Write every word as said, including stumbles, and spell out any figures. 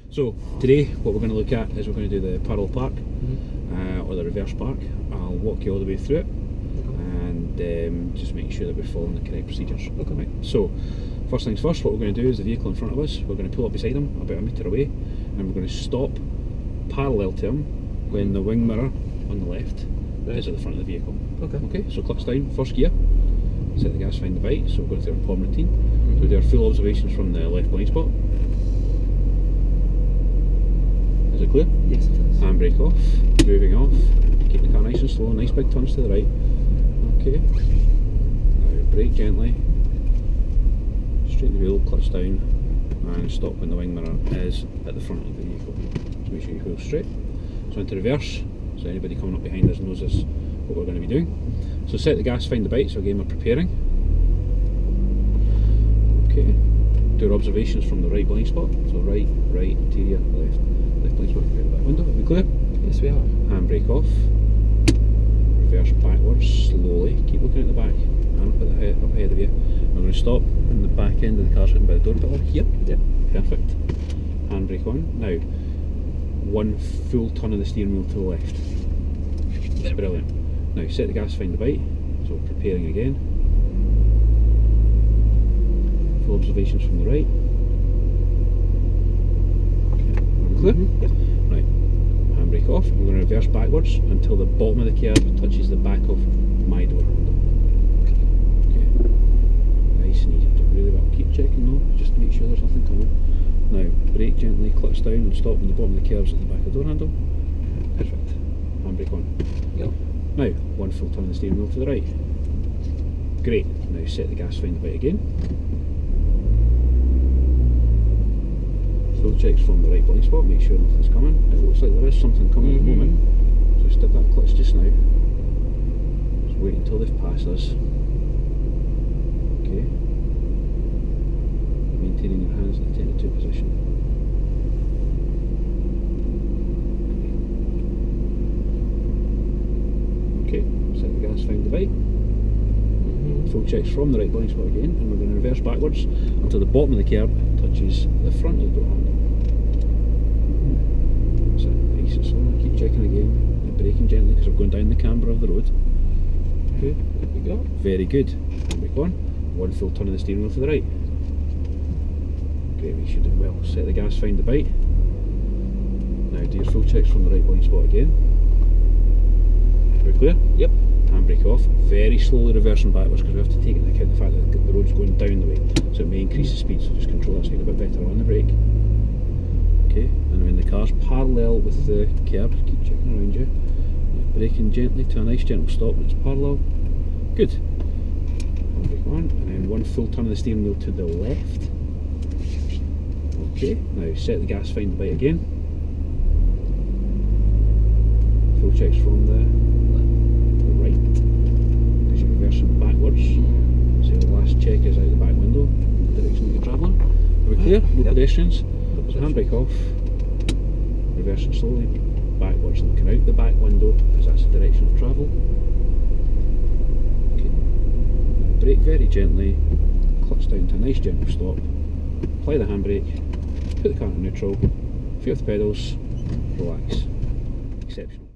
So today what we're going to look at is we're going to do the parallel park, Mm-hmm. uh, or the reverse park. I'll walk you all the way through it and um, just make sure that we're following the correct procedures. Okay. Right. So first things first, what we're going to do is the vehicle in front of us, we're going to pull up beside him about a metre away and we're going to stop parallel to him when the wing mirror on the left Right. is at the front of the vehicle. Okay. Okay, so clutch down, first gear, set the gas, find the bite, so we're going through our POM routine. Mm-hmm. So we do our full observations from the left blind spot. Is it clear? Yes, it is. Handbrake off, moving off, keep the car nice and slow, nice big turns to the right. Okay, now brake gently, straighten the wheel, clutch down and stop when the wing mirror is at the front of the vehicle. So make sure you wheel straight. So into reverse, so anybody coming up behind us knows this, what we're going to be doing. So set the gas, find the bite, so again we're preparing. Okay, do our observations from the right blind spot, so right, right, interior, left, left blind spot, right back window. Are we clear? Yes, we are. Handbrake off, reverse backwards, slowly, keep looking at the back, and up, at the head, up ahead of you. We're going to stop in the back end of the car sitting by the door pillar here. Yep. Perfect. Handbrake on. Now, one full turn of the steering wheel to the left. Brilliant. Now set the gas, find the bite, so preparing again. Full observations from the right. Okay. Are we clear? Mm-hmm. Yep. Right. Handbrake off. We're going to reverse backwards until the bottom of the curb touches the back of my door handle. Okay. Nice and easy. Done really well. Keep checking though, just to make sure there's nothing coming. Now brake gently, clutch down and stop when the bottom of the curb's at the back of the door handle. Perfect. Handbrake on. Yep. Now, one full turn of the steering wheel to the right. Great. Now set the gas, find the bite again. Full checks from the right blind spot, make sure nothing's coming. It looks like there is something coming Mm-hmm. at the moment. So step that clutch just now. Just wait until they've passed us. Okay. Maintaining your hands in the ten to two position. Okay, set the gas, find the bite. Mm-hmm. Full checks from the right blind spot again, and we're going to reverse backwards until the bottom of the curb touches the front of the door handle. That's it, nice and slow. Keep checking again, and braking gently because we're going down the camber of the road. Okay, There we go. very good. Handbrake on. One full turn of the steering wheel to the right. Great, we should do well. Set the gas, find the bite. Now do your full checks from the right blind spot again. We're clear? Yep. Handbrake off, very slowly reversing backwards because we have to take into account the fact that the road's going down the way, so it may increase the speed, so just control that side a bit better on the brake. Okay, and when the car's parallel with the curb, keep checking around you, braking gently to a nice gentle stop when it's parallel. Good. Handbrake on, and then one full turn of the steering wheel to the left. Okay, now set the gas, find the bite again. Full checks from the right, because you're reversing backwards. So the last check is out the back window, in the direction that you're travelling. Are we clear? No Yep. pedestrians. So handbrake off, reversing slowly backwards, looking out the back window because that's the direction of travel. Okay. Brake very gently, clutch down to a nice gentle stop, apply the handbrake, put the car in neutral, feel the pedals, relax. Exceptional.